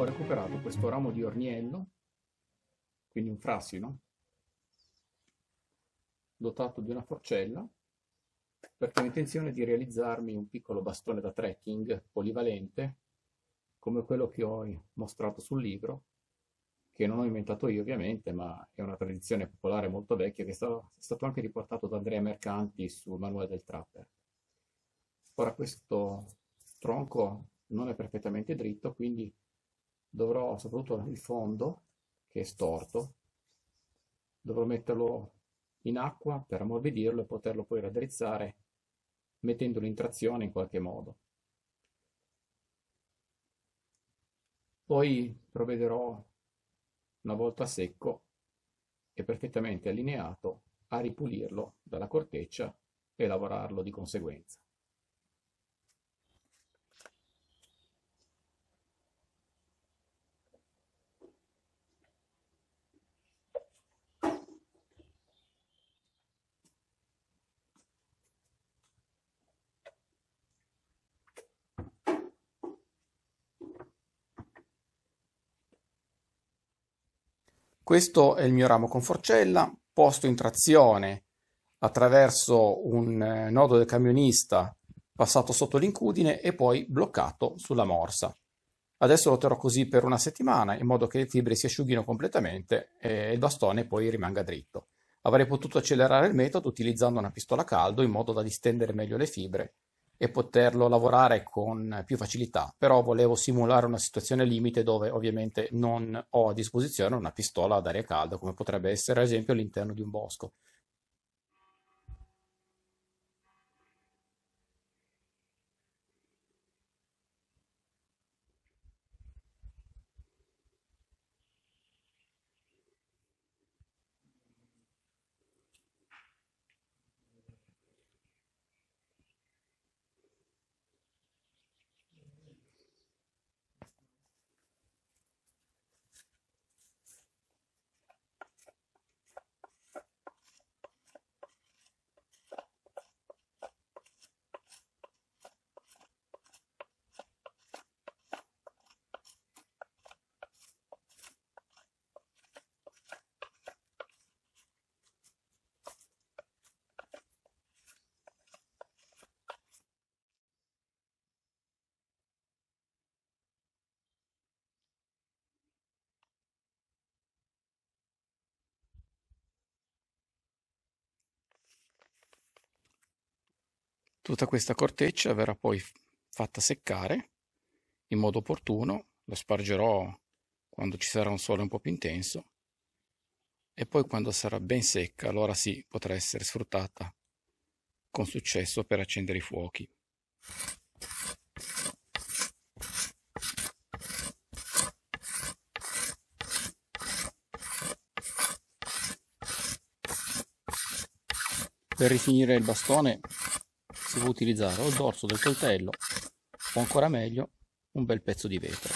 ho recuperato questo ramo di orniello, quindi un frassino, dotato di una forcella, perché ho intenzione di realizzarmi un piccolo bastone da trekking polivalente, come quello che ho mostrato sul libro, che non ho inventato io ovviamente, ma è una tradizione popolare molto vecchia che è stato anche riportato da Andrea Mercanti sul manuale del Trapper. Ora questo tronco non è perfettamente dritto, quindi dovrò, soprattutto il fondo, che è storto, dovrò metterlo in acqua per ammorbidirlo e poterlo poi raddrizzare mettendolo in trazione in qualche modo. Poi provvederò, una volta secco e perfettamente allineato, a ripulirlo dalla corteccia e lavorarlo di conseguenza. Questo è il mio ramo con forcella, posto in trazione attraverso un nodo del camionista passato sotto l'incudine e poi bloccato sulla morsa. Adesso lo terrò così per una settimana in modo che le fibre si asciughino completamente e il bastone poi rimanga dritto. Avrei potuto accelerare il metodo utilizzando una pistola a caldo in modo da distendere meglio le fibre e poterlo lavorare con più facilità, però volevo simulare una situazione limite dove ovviamente non ho a disposizione una pistola ad aria calda, come potrebbe essere ad esempio all'interno di un bosco. Tutta questa corteccia verrà poi fatta seccare in modo opportuno, lo spargerò quando ci sarà un sole un po' più intenso e poi quando sarà ben secca, allora sì, potrà essere sfruttata con successo per accendere i fuochi. Per rifinire il bastone si può utilizzare o il dorso del coltello o ancora meglio un bel pezzo di vetro.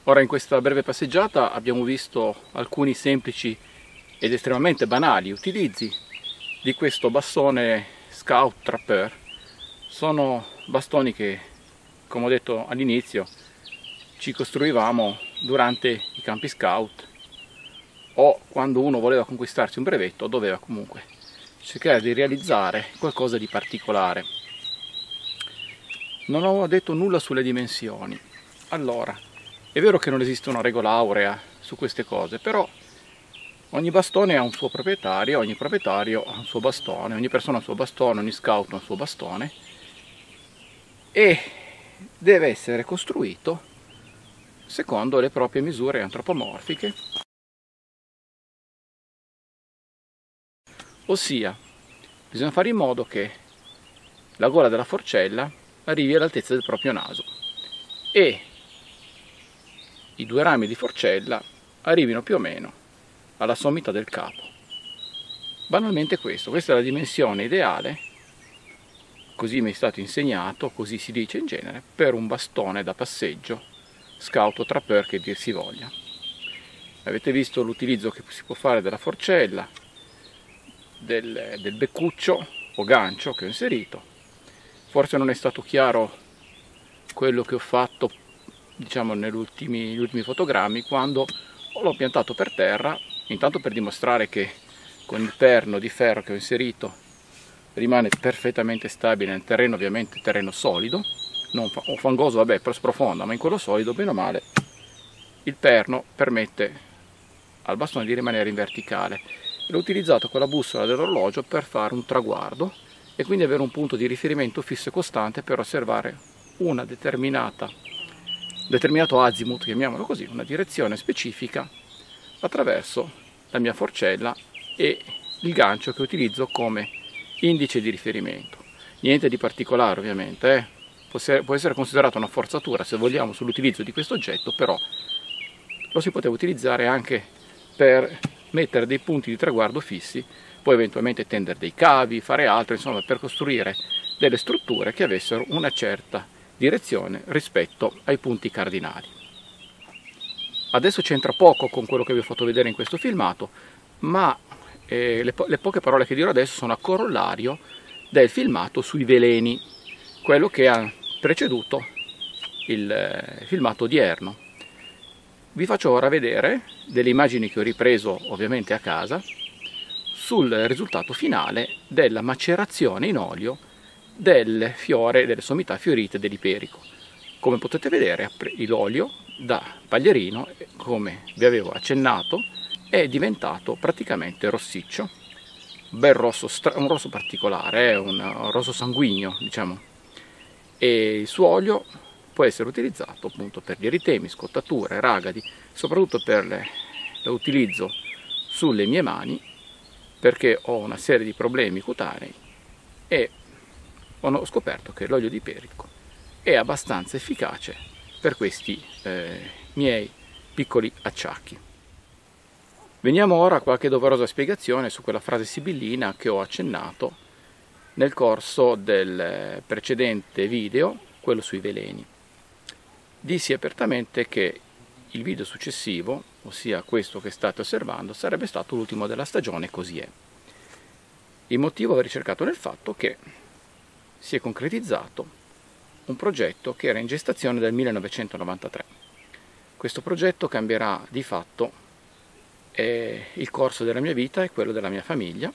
Ora, in questa breve passeggiata abbiamo visto alcuni semplici ed estremamente banali utilizzi di questo bastone Scout Trapper. Sono bastoni che, come ho detto all'inizio, ci costruivamo durante i campi scout o quando uno voleva conquistarsi un brevetto, doveva comunque cercare di realizzare qualcosa di particolare. Non ho detto nulla sulle dimensioni. Allora, è vero che non esiste una regola aurea su queste cose, però ogni bastone ha un suo proprietario, ogni proprietario ha un suo bastone, ogni persona ha un suo bastone, ogni scout ha un suo bastone e deve essere costruito secondo le proprie misure antropomorfiche, ossia bisogna fare in modo che la gola della forcella arrivi all'altezza del proprio naso e i due rami di forcella arrivino più o meno alla sommità del capo. Banalmente questa è la dimensione ideale, così mi è stato insegnato, così si dice in genere, per un bastone da passeggio, scout o trapper che dir si voglia. Avete visto l'utilizzo che si può fare della forcella, del beccuccio o gancio che ho inserito. Forse non è stato chiaro quello che ho fatto, diciamo, negli ultimi fotogrammi, quando l'ho piantato per terra, intanto per dimostrare che con il perno di ferro che ho inserito rimane perfettamente stabile nel terreno, ovviamente terreno solido, non fangoso, vabbè, per sprofonda, ma in quello solido, bene o male, il perno permette al bastone di rimanere in verticale. L'ho utilizzato con la bussola dell'orologio per fare un traguardo e quindi avere un punto di riferimento fisso e costante per osservare una determinato azimuth, chiamiamolo così, una direzione specifica attraverso la mia forcella e il gancio che utilizzo come indice di riferimento. Niente di particolare, ovviamente, può essere considerata una forzatura se vogliamo sull'utilizzo di questo oggetto, però lo si poteva utilizzare anche per mettere dei punti di traguardo fissi, poi eventualmente tendere dei cavi, fare altro, insomma, per costruire delle strutture che avessero una certa direzione rispetto ai punti cardinali. Adesso c'entra poco con quello che vi ho fatto vedere in questo filmato, ma le poche parole che dirò adesso sono a corollario del filmato sui veleni, quello che ha preceduto il filmato odierno. Vi faccio ora vedere delle immagini che ho ripreso ovviamente a casa sul risultato finale della macerazione in olio del fiore, delle sommità fiorite dell'iperico. Come potete vedere, l'olio da paglierino, come vi avevo accennato, è diventato praticamente rossiccio, bel rosso, un rosso particolare, un rosso sanguigno, diciamo, e il suo olio può essere utilizzato appunto per gli eritemi, scottature, ragadi, soprattutto per l'utilizzo sulle mie mani, perché ho una serie di problemi cutanei e ho scoperto che l'olio di iperico è abbastanza efficace per questi miei piccoli acciacchi. Veniamo ora a qualche doverosa spiegazione su quella frase sibillina che ho accennato nel corso del precedente video, quello sui veleni. Dissi apertamente che il video successivo, ossia questo che state osservando, sarebbe stato l'ultimo della stagione, e così è. Il motivo va ricercato nel fatto che si è concretizzato un progetto che era in gestazione dal 1993. Questo progetto cambierà di fatto il corso della mia vita e quello della mia famiglia.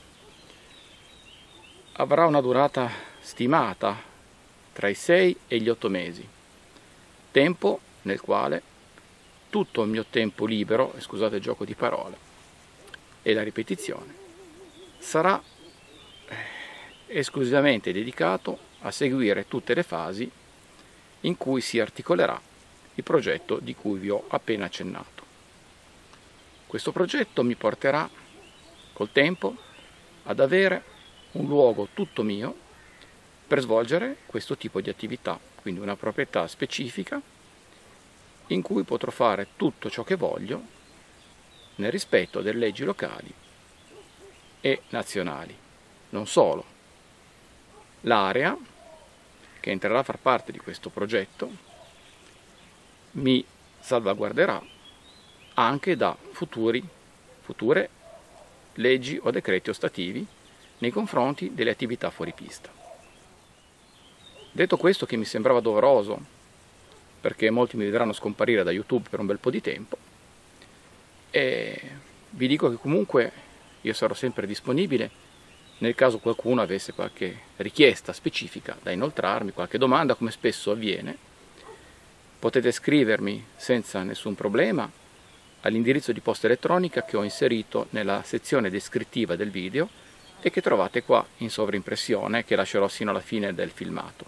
Avrà una durata stimata tra i 6 e gli 8 mesi, tempo nel quale tutto il mio tempo libero, scusate il gioco di parole e la ripetizione, sarà esclusivamente dedicato a seguire tutte le fasi in cui si articolerà il progetto di cui vi ho appena accennato. Questo progetto mi porterà col tempo ad avere un luogo tutto mio per svolgere questo tipo di attività, quindi una proprietà specifica in cui potrò fare tutto ciò che voglio nel rispetto delle leggi locali e nazionali. Non solo, l'area che entrerà a far parte di questo progetto mi salvaguarderà anche da future leggi o decreti ostativi nei confronti delle attività fuori pista. Detto questo, che mi sembrava doveroso, perché molti mi vedranno scomparire da YouTube per un bel po' di tempo, e vi dico che comunque io sarò sempre disponibile nel caso qualcuno avesse qualche richiesta specifica da inoltrarmi, qualche domanda, come spesso avviene. Potete scrivermi senza nessun problema all'indirizzo di posta elettronica che ho inserito nella sezione descrittiva del video e che trovate qua in sovraimpressione, che lascerò sino alla fine del filmato.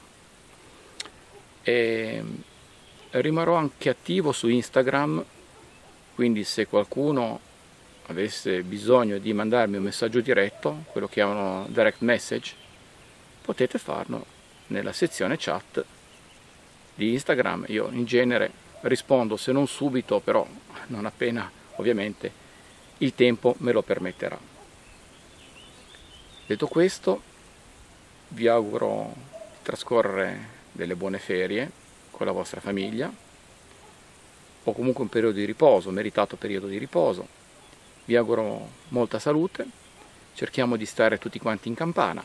E rimarrò anche attivo su Instagram, quindi se qualcuno avesse bisogno di mandarmi un messaggio diretto, quello che chiamano direct message, potete farlo nella sezione chat di Instagram. Io in genere rispondo, se non subito, però non appena ovviamente il tempo me lo permetterà. Detto questo, vi auguro di trascorrere delle buone ferie con la vostra famiglia, o comunque un periodo di riposo, un meritato periodo di riposo. Vi auguro molta salute, cerchiamo di stare tutti quanti in campana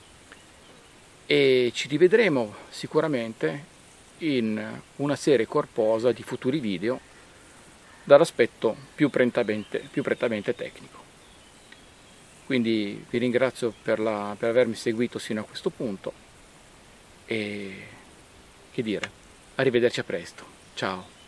e ci rivedremo sicuramente in una serie corposa di futuri video dall'aspetto più prettamente tecnico. Quindi vi ringrazio per avermi seguito sino a questo punto e che dire, arrivederci a presto, ciao!